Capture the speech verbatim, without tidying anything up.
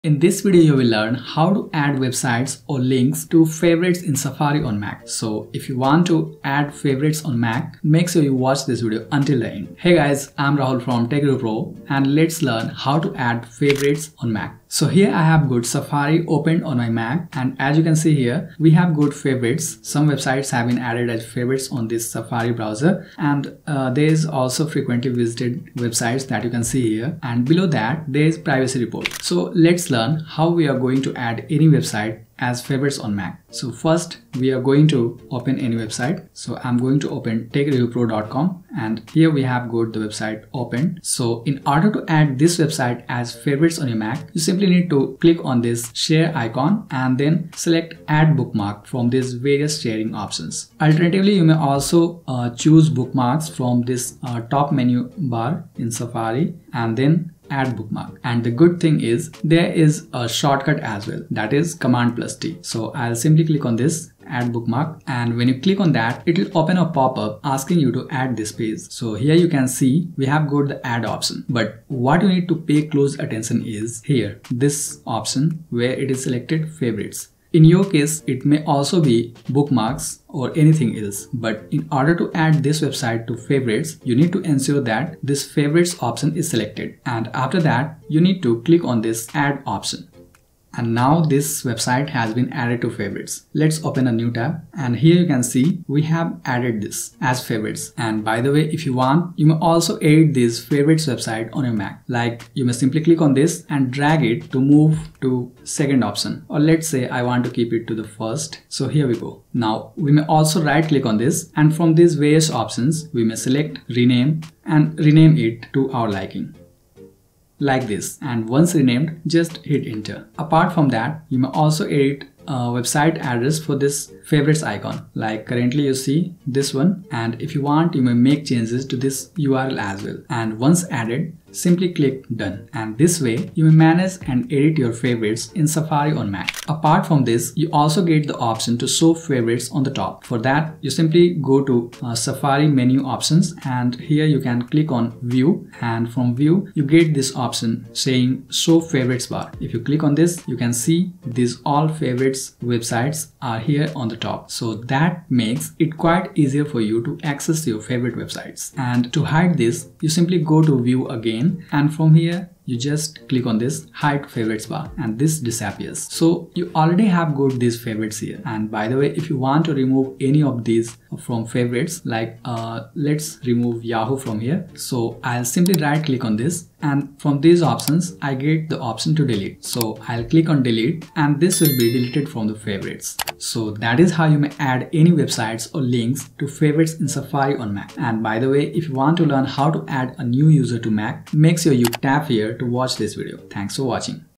In this video, you will learn how to add websites or links to favorites in Safari on Mac. So if you want to add favorites on Mac, make sure you watch this video until the end. Hey guys, I'm Rahul from MacBook Pro and let's learn how to add favorites on Mac. So here I have good Safari opened on my Mac, and as you can see here, we have good favorites. Some websites have been added as favorites on this Safari browser, and uh, there is also frequently visited websites that you can see here, and below that there is privacy report. So let's learn how we are going to add any website as favorites on Mac. So first we are going to open any website. So I'm going to open tech review pro dot com, and here we have got the website opened. So in order to add this website as favorites on your Mac, you simply need to click on this share icon and then select add bookmark from these various sharing options. Alternatively, you may also uh, choose bookmarks from this uh, top menu bar in Safari and then add bookmark. And the good thing is there is a shortcut as well, that is command plus T. So I'll simply click on this add bookmark, and when you click on that, it will open a pop-up asking you to add this page. So here you can see we have got the add option, but what you need to pay close attention is here, this option where it is selected favorites. In your case, it may also be bookmarks or anything else, but in order to add this website to favorites, you need to ensure that this favorites option is selected, and after that you need to click on this add option. And now this website has been added to favorites. Let's open a new tab, and here you can see we have added this as favorites. And by the way, if you want, you may also edit this favorites website on your Mac. Like you may simply click on this and drag it to move to second option, or let's say I want to keep it to the first. So here we go. Now we may also right click on this, and from these various options we may select rename and rename it to our liking, like this, and once renamed, just hit enter. Apart from that, you may also edit a website address for this favorites icon, like currently you see this one, and if you want, you may make changes to this U R L as well. And once added, simply click done, and this way you may manage and edit your favorites in Safari on Mac. Apart from this, you also get the option to show favorites on the top. For that, you simply go to uh, Safari menu options, and here you can click on view, and from view you get this option saying show favorites bar. If you click on this, you can see these all favorites websites are here on the top. So that makes it quite easier for you to access your favorite websites. And to hide this, you simply go to view again, and from here you just click on this hide favorites bar, and this disappears. So you already have got these favorites here. And by the way, if you want to remove any of these from favorites, like uh, let's remove Yahoo from here, so I'll simply right click on this, and from these options I get the option to delete. So I'll click on delete, and this will be deleted from the favorites. So that is how you may add any websites or links to favorites in Safari on Mac. And by the way, if you want to learn how to add a new user to Mac, make sure you tap here to watch this video. Thanks for watching.